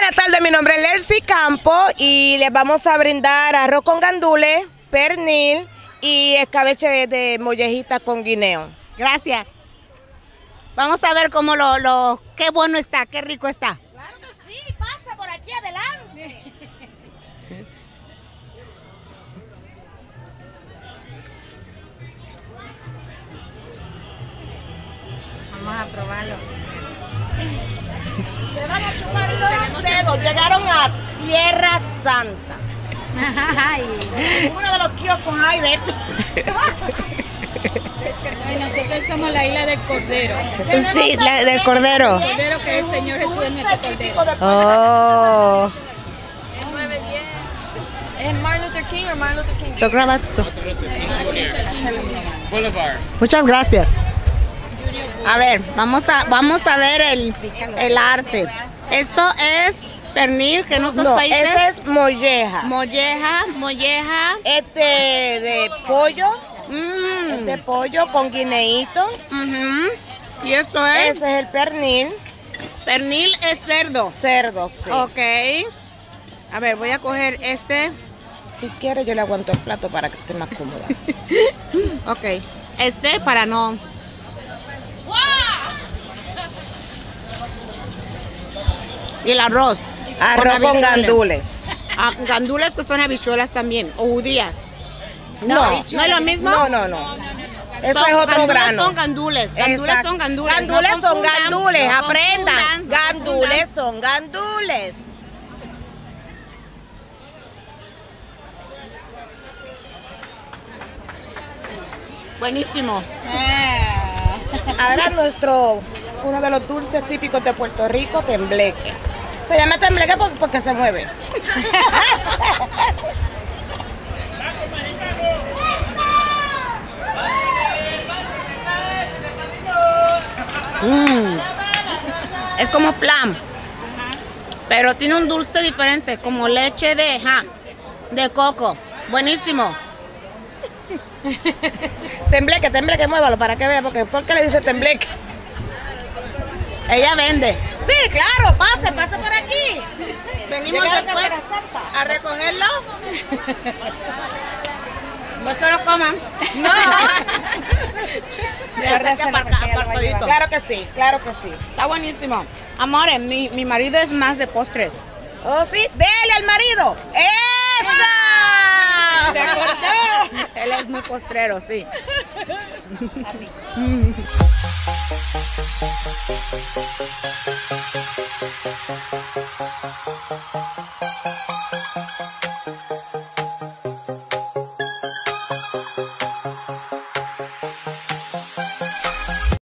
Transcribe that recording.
buenas tardes, mi nombre es Lercy Campo y les vamos a brindar arroz con gandules, pernil y escabeche de mollejita con guineo. Gracias. Vamos a ver cómo qué bueno está, qué rico está. Claro que sí, pasa por aquí adelante. Vamos a probarlo. Se van a chupar los dedos, llegaron a Tierra Santa. Uno de los kioscos hay de esto. Y nosotros somos la isla del Cordero. Sí, del Cordero. El Cordero que el Señor Jesús es nuestro Cordero. Oh. ¿Es Martin Luther King o Martin Luther King? ¿Lo grabaste tú? Boulevard. Muchas gracias. A ver, vamos a ver el arte. Esto es pernil, que en otros No, países. ese es molleja. Molleja. Este de pollo, este pollo con guineíto. Ujú. Y esto es Ese es el pernil, pernil es cerdo. cerdo, sí. Ok. A ver, voy a coger este. Si quiere yo le aguanto el plato para que esté más cómoda. Ok. Este para no. Y el arroz. Arroz con habichuelas. gandules. Ah, gandules que son habichuelas también. O judías. No, ¿No es lo mismo? No. Eso Son- es otro gandules grano. son gandules. Gandules Exacto. son gandules. Gandules No son confundan, gandules, no aprendan. confundan, no Gandules confundan. son gandules. Buenísimo. Ahora uno de los dulces típicos de Puerto Rico, tembleque. Se llama tembleque porque se mueve. Es como flan. Pero tiene un dulce diferente, como leche de coco. Buenísimo. Tembleque, muévalo para que vea, porque ¿por qué le dice tembleque? Ella vende. Sí, claro, pase por aquí. Venimos Llegaron después a Tierra Santa. a recogerlo. No se lo coman. No. Apartadito. Claro que sí, claro que sí. Está buenísimo. Amores, mi marido es más de postres. Oh, sí, dele al marido. ¡Esa! Él es muy postrero, sí.